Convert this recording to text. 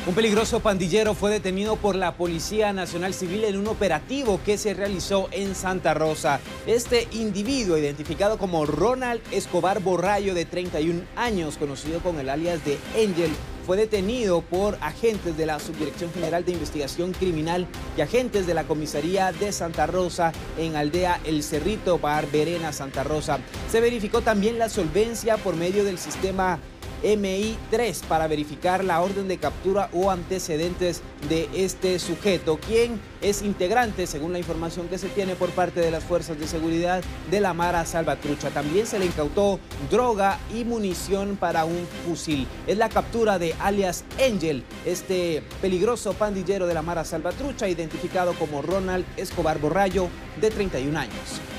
Un peligroso pandillero fue detenido por la Policía Nacional Civil en un operativo que se realizó en Santa Rosa. Este individuo, identificado como Ronald Escobar Borrayo, de 31 años, conocido con el alias de Angel, fue detenido por agentes de la Subdirección General de Investigación Criminal y agentes de la Comisaría de Santa Rosa en Aldea El Cerrito, Barberena, Santa Rosa. Se verificó también la solvencia por medio del sistema MI3 para verificar la orden de captura o antecedentes de este sujeto, quien es integrante, según la información que se tiene por parte de las fuerzas de seguridad, de la Mara Salvatrucha. También se le incautó droga y munición para un fusil. Es la captura de alias Angel, este peligroso pandillero de la Mara Salvatrucha, identificado como Ronald Escobar Borrayo, de 31 años.